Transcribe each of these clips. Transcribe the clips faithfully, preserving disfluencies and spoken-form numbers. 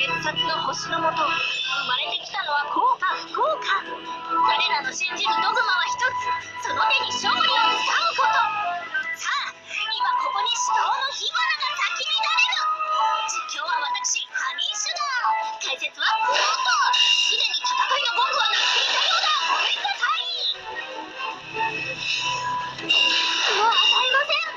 殺の星のもと、生まれてきたのは幸か不幸か。彼らの信じるドグマは一つ、その手に勝利をつかむこと。さあ、今ここに死闘の火花が咲き乱れる。実況は私、ハニーシュガー。解説はクロート。すでに戦いの僕は鳴っていたようだ。ごめんなさい。もう与えません。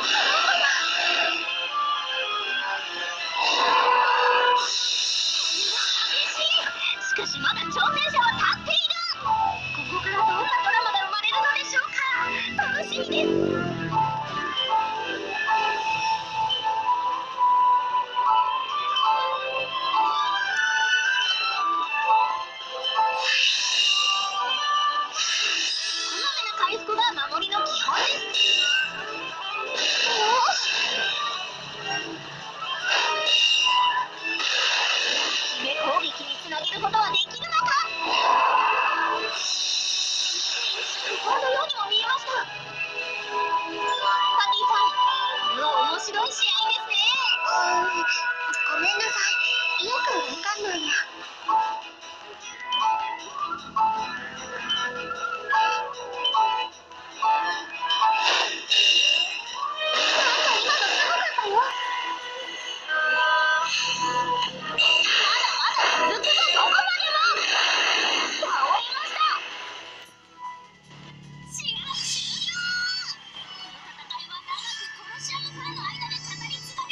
しかしまだ挑戦者は立っている。ここからどんなドラマが生まれるのでしょうか。楽しみです。こまめな回復が守りの基本です。決め攻撃につなげることはできるのか。不幸のようにも見えました。パティさん、もう面白い試合ですね。うーん、ごめんなさい。よくわかんないや。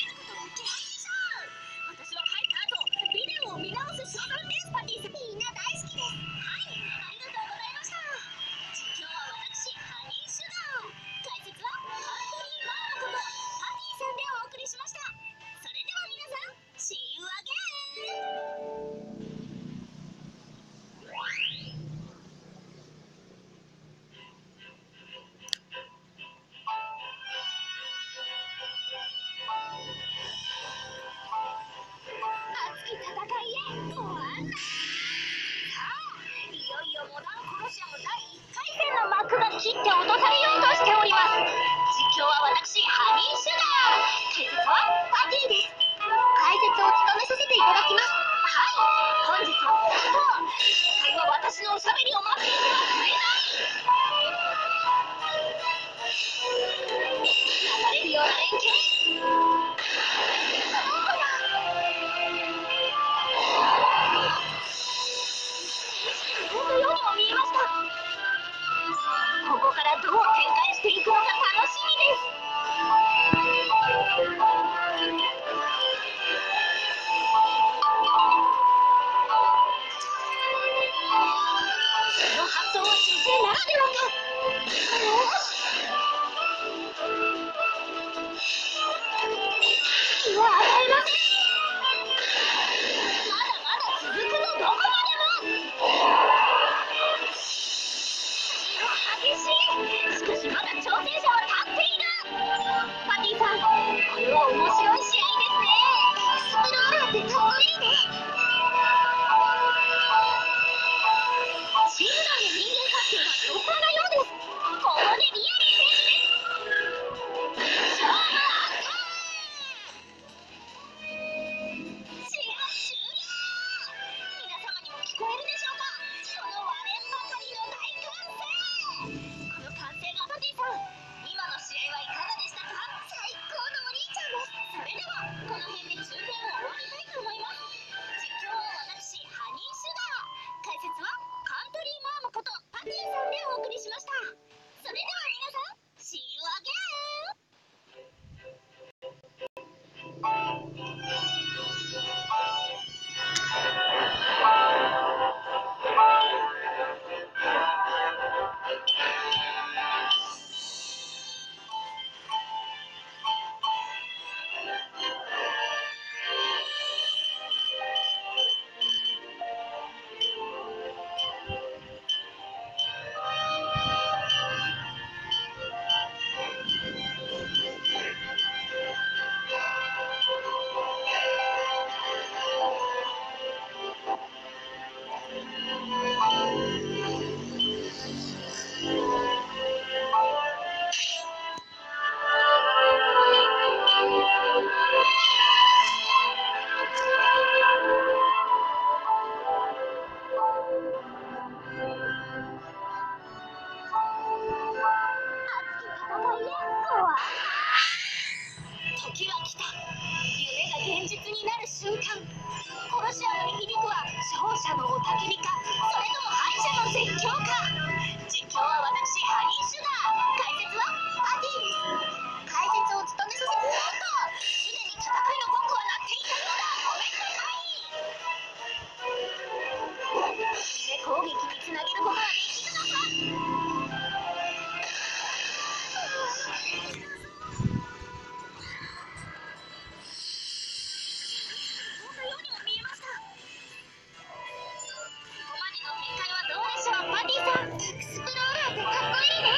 みんな大ロシアムに響くは勝者の雄たけびか、それとも敗者の絶叫か。実況は私ハニーシュガー、解説はパティです。解説を務めさせてなんとすでに戦いのゴングは鳴っていたようだ。ごめんなさい。攻撃につなげることはできるのか。そんなようにも見えました。ここまでの展開はどうでしょう、パティさん。エクスプローラーってかっこいいね。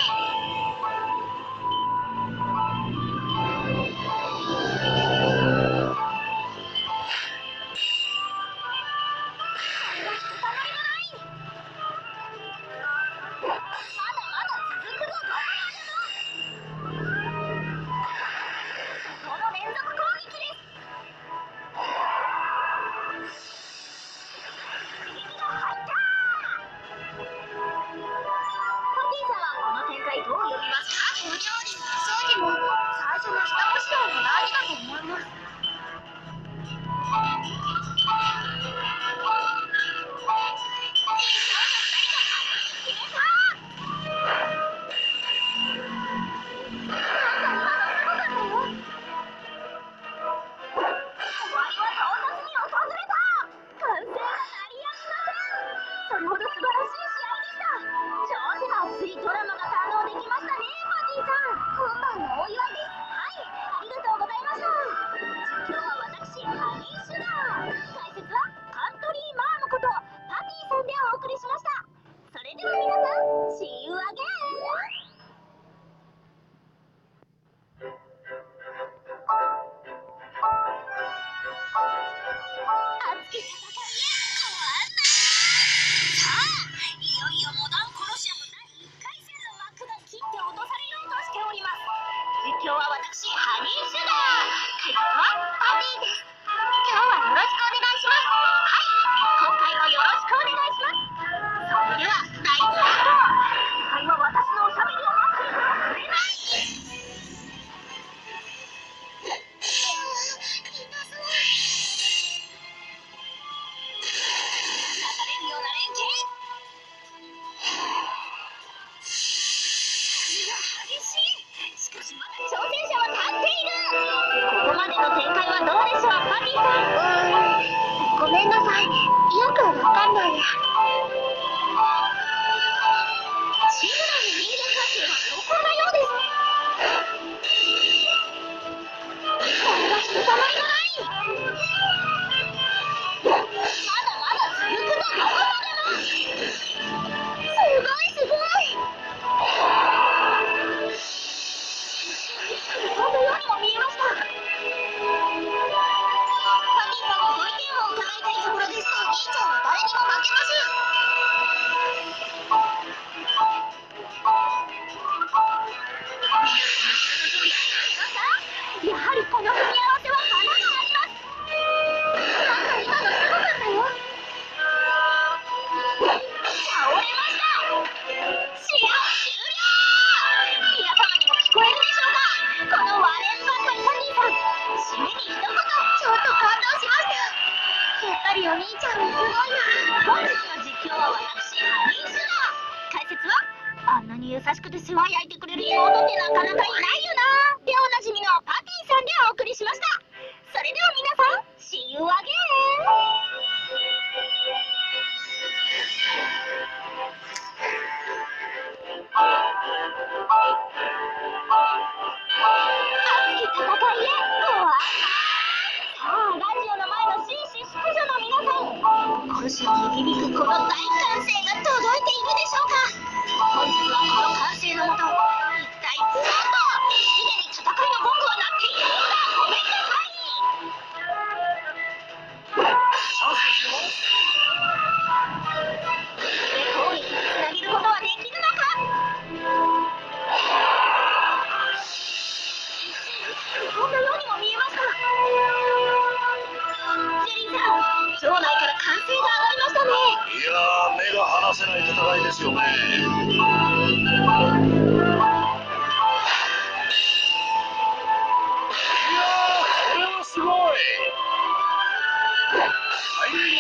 優しくて世話焼いてくれる妹ってなかなかいないよなでおなじみのパティさんでお送りしました。それでは皆さん See you again。 熱き戦いへご案内。さあラジオの前の紳士淑女の皆さん、個人に響くこの大歓声が届いているでしょうか。本日はこの歓声のもと、一体なんとすでに戦いのゴングは鳴っているようだ。ごめんなさい。攻撃につなげることはできるのか。こんなようにも見えました。ジェリーさん、場内から歓声が上がりましたね。 いやー、目が離せない戦いですよね。いやー、これはすごい。タイミン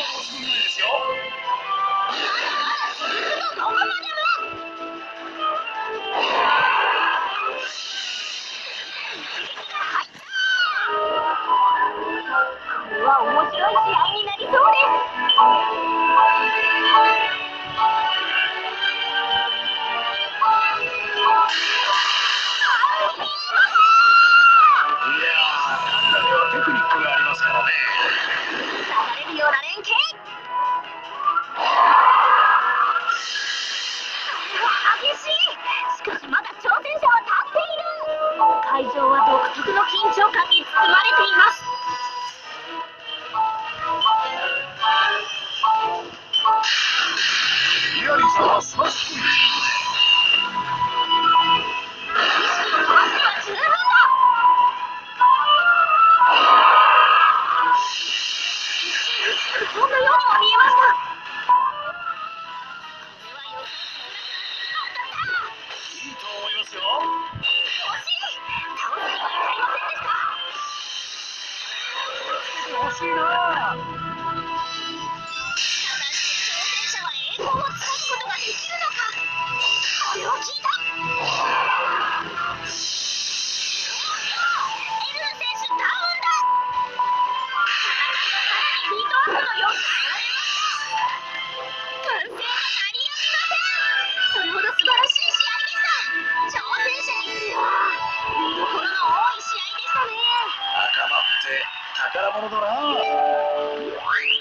布団のようにも見えました。 いいと思いますよ。 惜しい。倒すには至りませんでした。 惜しいな。 果たして挑戦者は栄光をつかむことができるのか。これを聞いた。エルナ選手ダウンだ。さらにビートアップの様子が現れました。歓声が鳴りやみません。それほど素晴らしい試合でした。挑戦者にしては見どころの多い試合でしたね。 仲間って宝物だな。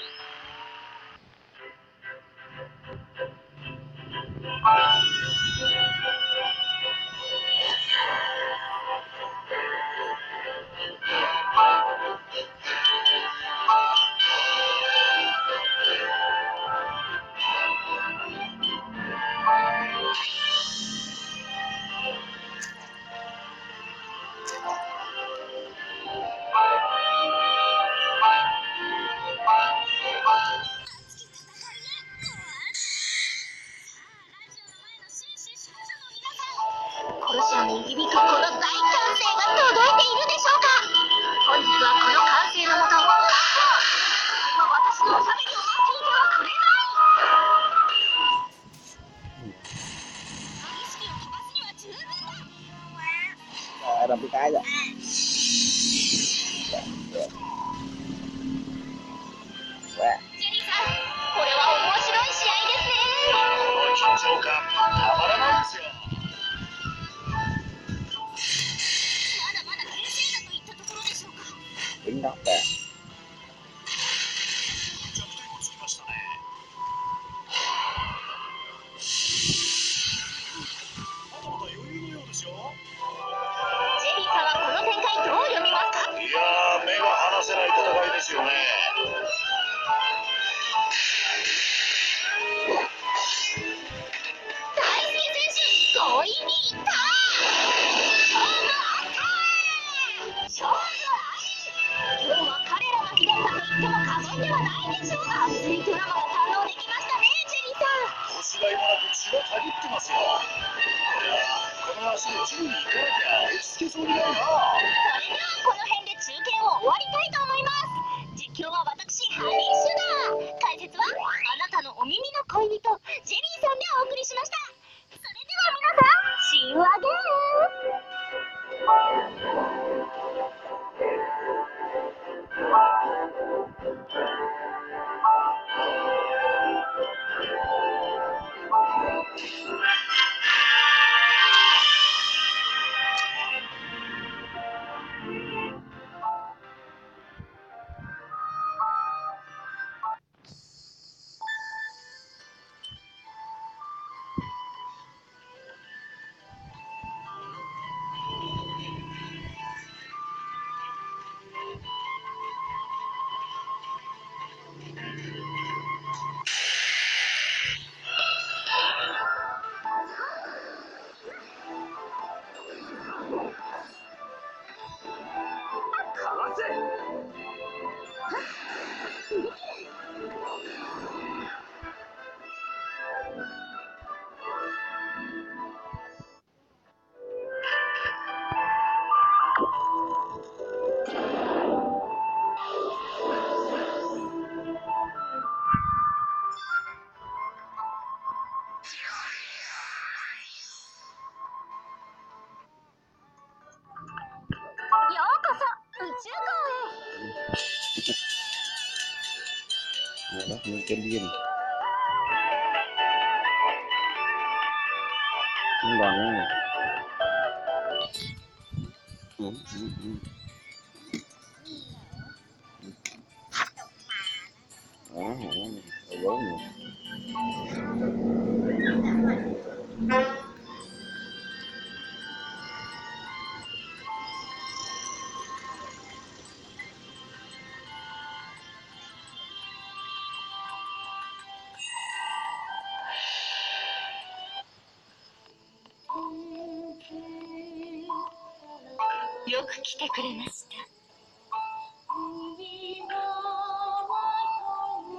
コロシアに響くこの大歓声が届いているでしょうか。本日はこの歓声のもと、今私のおしゃべりを待っていてはくれない。意識を飛ばすには十分だ。 À, đồng cái rồi. ジェリーさん、これは面白い試合ですね。 この緊張感たまらないですよ。 まだまだ平静だといったところでしょうか。 Đứng đó kìa. 弱点をつきましたね。まだまだ余裕のようですよ。 ジェリーさんはこの展開どう読みますか。 いやー、目が離せない戦いですよね。 大輔選手、強引にいった。勝負あった。勝負あり。今日は彼らの日だったと言っても過言ではないでしょう。熱いドラマが堪能できましたね、ジェリーさん。 腰がいもなく血がたぎってますよ。これこの足でジムに行かなきゃ落ち着けそうにないな。 それではこの辺で中継を終わりたいと思います。実況は私、ハニーシュガー。解説はあなたのお耳の恋人、ジェリーさんでお送りしました。それでは皆さん、See you again! ようこそ宇宙港へ。 Đó, mình kênh riêng. Không đoàn nha. Ừ, ừ, ừ. Đó, hả? Rồi bốn nè. よく来てくれました。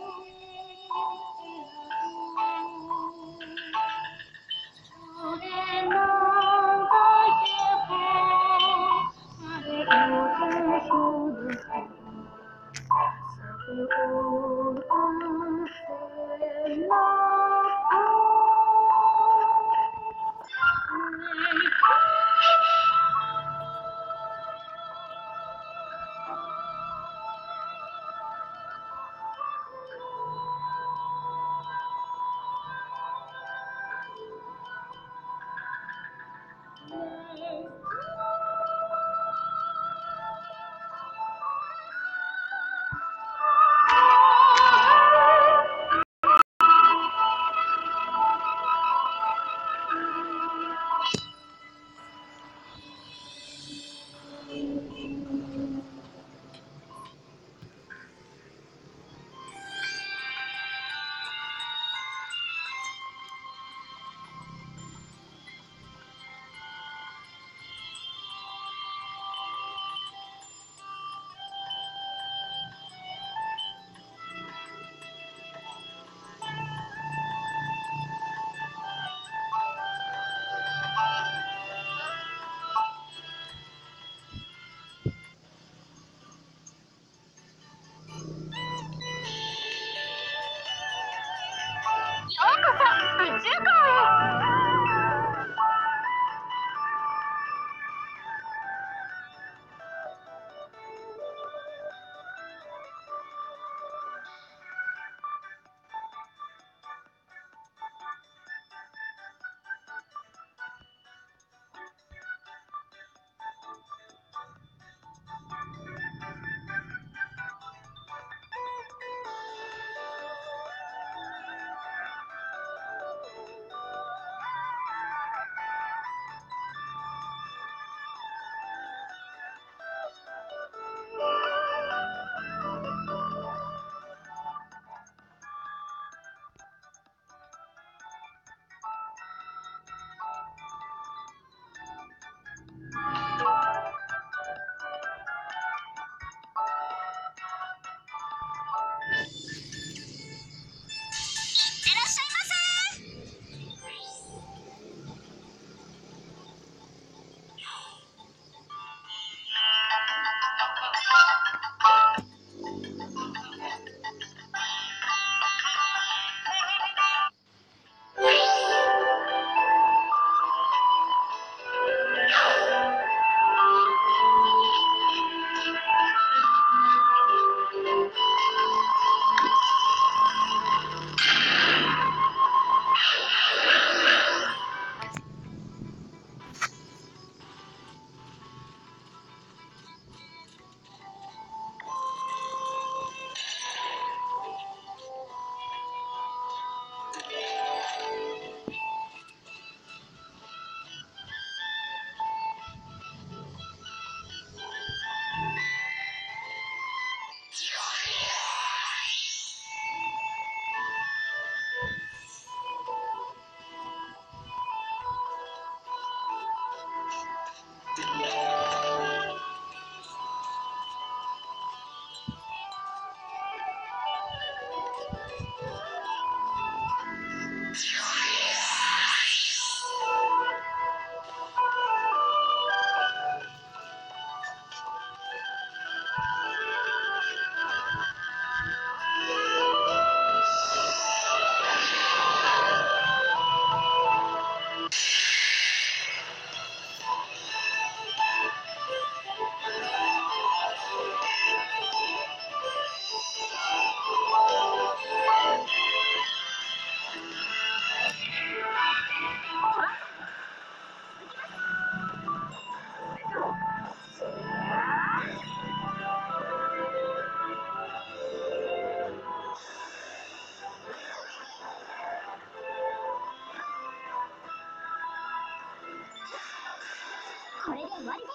これで終わりです。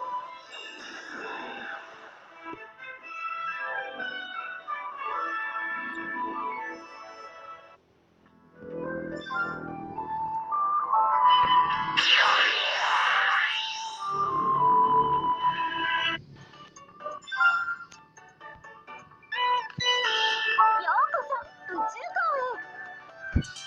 ようこそ宇宙港へ。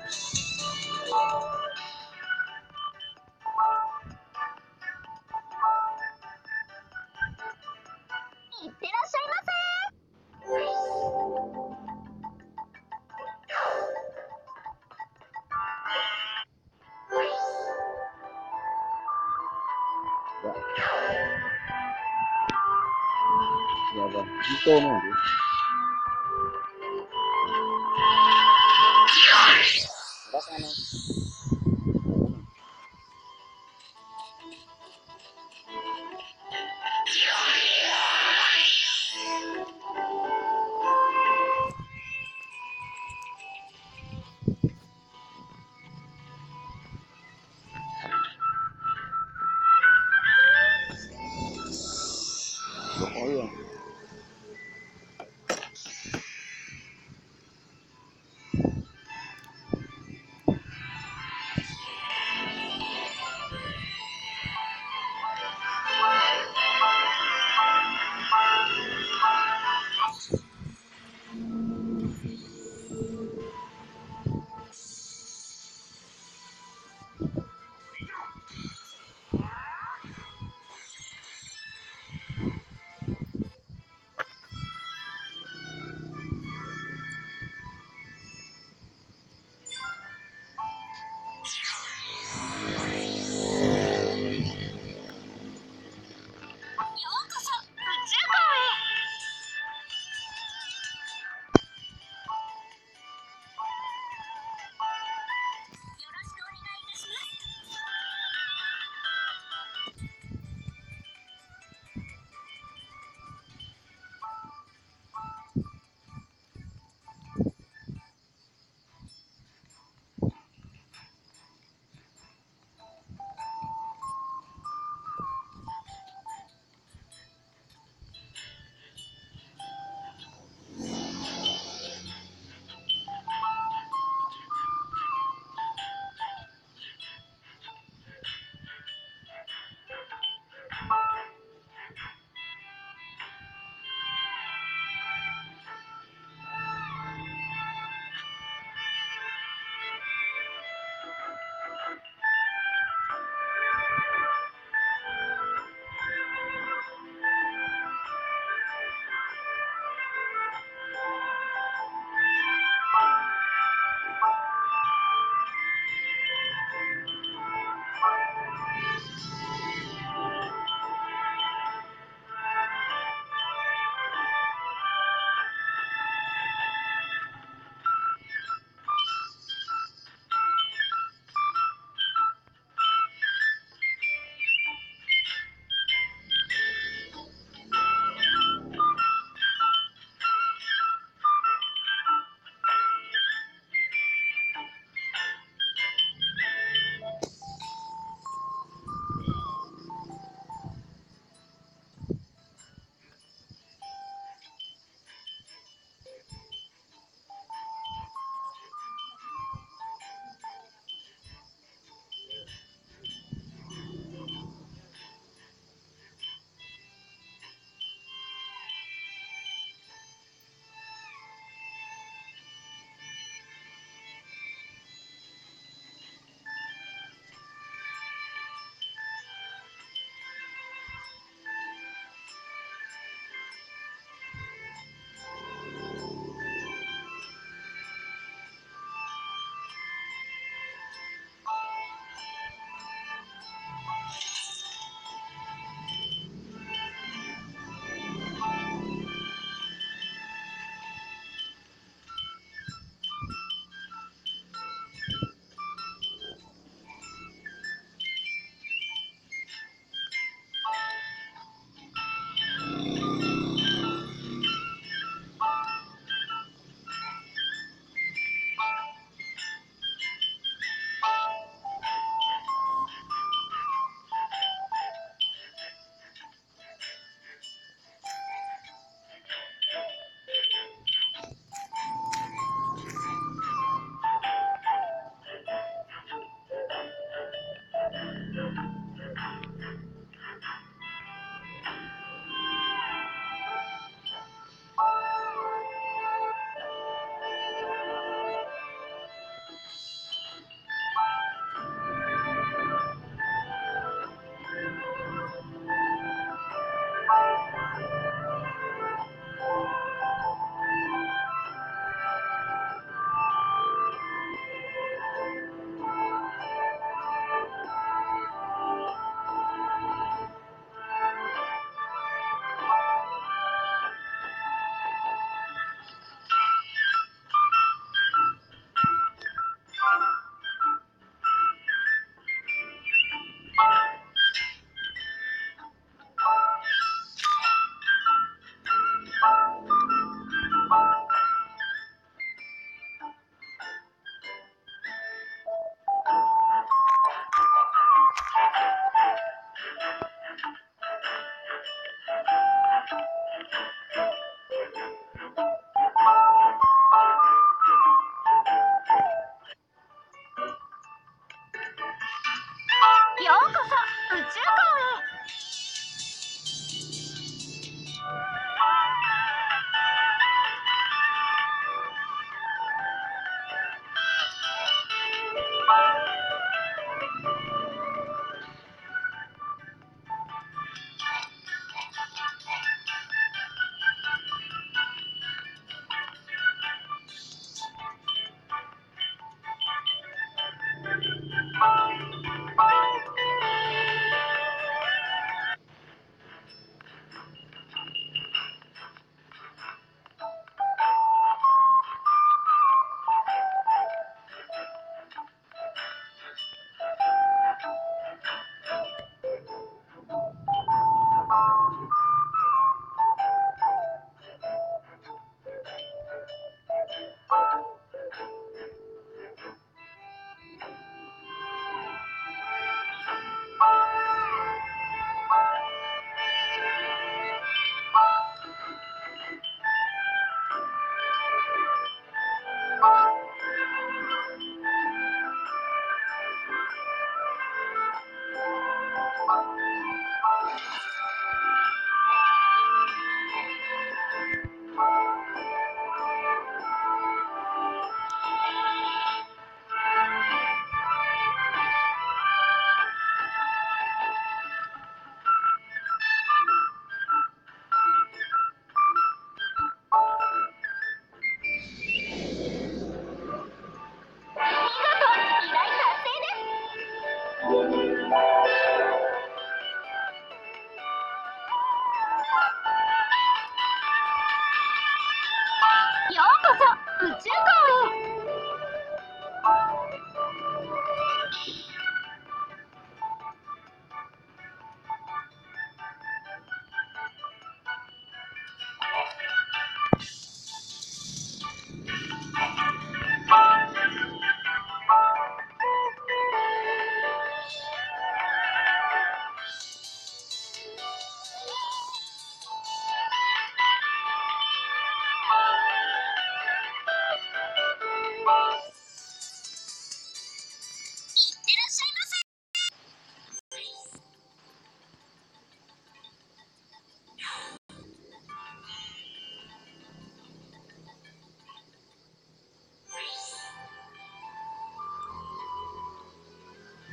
いってらっしゃいまやばい。人を飲んで。Rasanya. Oh iya.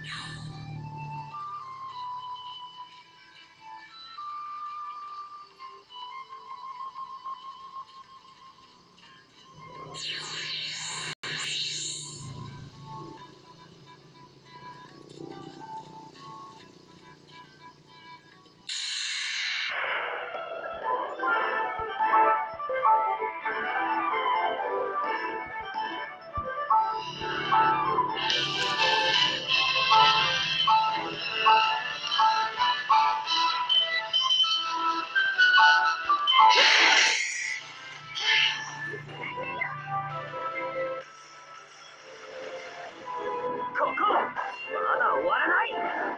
ここまだ終わらない。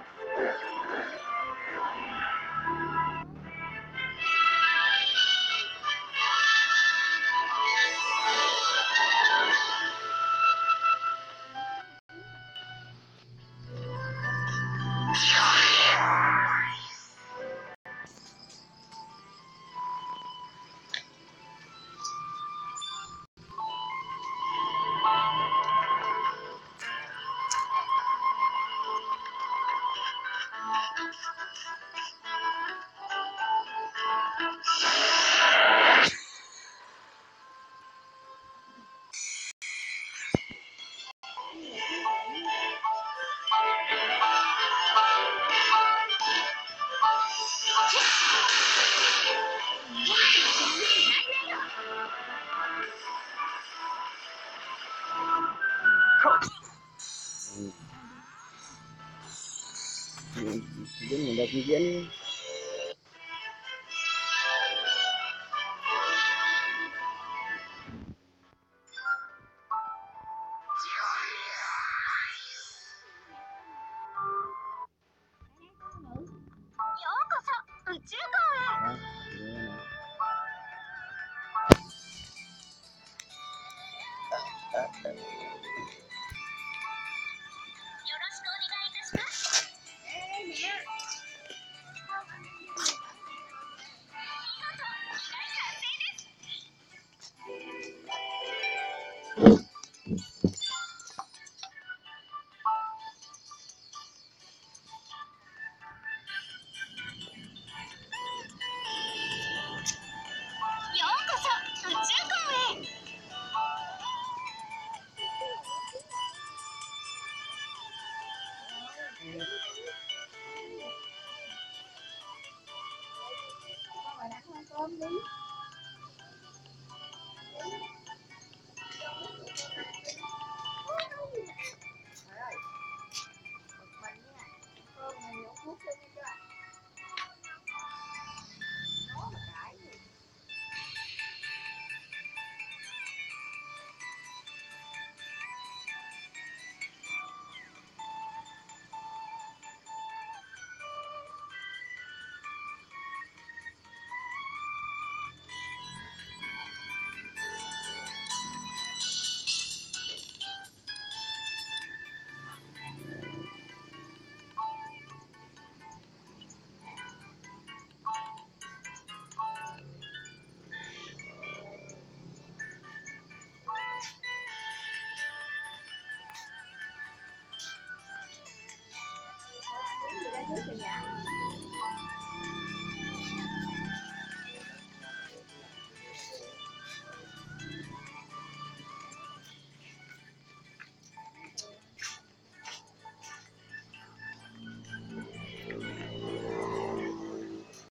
Diễn mình được diễn. Cơm đi.